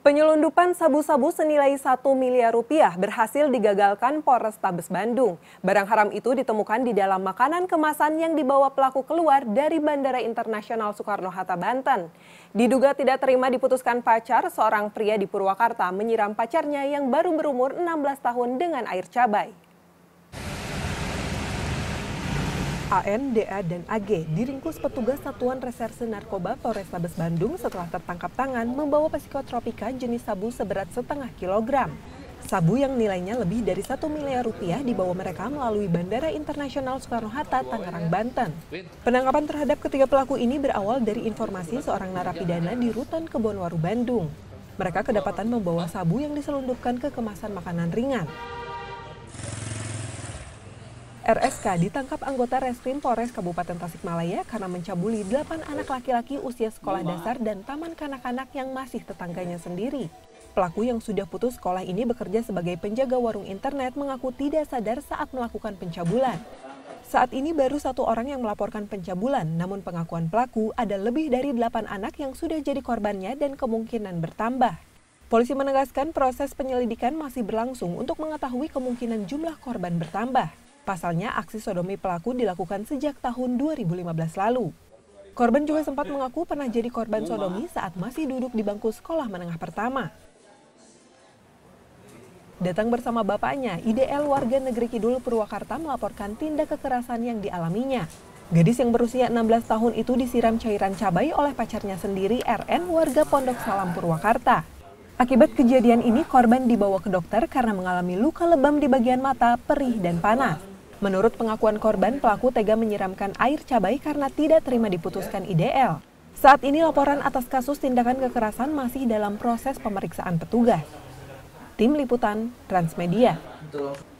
Penyelundupan sabu-sabu senilai 1 miliar rupiah berhasil digagalkan Polrestabes Bandung. Barang haram itu ditemukan di dalam makanan kemasan yang dibawa pelaku keluar dari Bandara Internasional Soekarno-Hatta, Banten. Diduga tidak terima diputuskan pacar, seorang pria di Purwakarta menyiram pacarnya yang baru berumur 16 tahun dengan air cabai. AN, DA, dan AG diringkus petugas Satuan Reserse Narkoba Polrestabes Bandung setelah tertangkap tangan membawa psikotropika jenis sabu seberat setengah kilogram. Sabu yang nilainya lebih dari 1 miliar rupiah dibawa mereka melalui Bandara Internasional Soekarno-Hatta, Tangerang, Banten. Penangkapan terhadap ketiga pelaku ini berawal dari informasi seorang narapidana di Rutan Kebonwaru, Bandung. Mereka kedapatan membawa sabu yang diselundupkan ke kemasan makanan ringan. RSK ditangkap anggota Reskrim Polres Kabupaten Tasikmalaya karena mencabuli 8 anak laki-laki usia sekolah dasar dan taman kanak-kanak yang masih tetangganya sendiri. Pelaku yang sudah putus sekolah ini bekerja sebagai penjaga warung internet mengaku tidak sadar saat melakukan pencabulan. Saat ini baru 1 orang yang melaporkan pencabulan, namun pengakuan pelaku ada lebih dari 8 anak yang sudah jadi korbannya dan kemungkinan bertambah. Polisi menegaskan proses penyelidikan masih berlangsung untuk mengetahui kemungkinan jumlah korban bertambah. Pasalnya, aksi sodomi pelaku dilakukan sejak tahun 2015 lalu. Korban juga sempat mengaku pernah jadi korban sodomi saat masih duduk di bangku sekolah menengah pertama. Datang bersama bapaknya, IDL warga Negeri Kidul Purwakarta melaporkan tindak kekerasan yang dialaminya. Gadis yang berusia 16 tahun itu disiram cairan cabai oleh pacarnya sendiri, RN, warga Pondok Salam, Purwakarta. Akibat kejadian ini, korban dibawa ke dokter karena mengalami luka lebam di bagian mata, perih, dan panas. Menurut pengakuan korban, pelaku tega menyiramkan air cabai karena tidak terima diputuskan IDL. Saat ini laporan atas kasus tindakan kekerasan masih dalam proses pemeriksaan petugas. Tim Liputan Transmedia.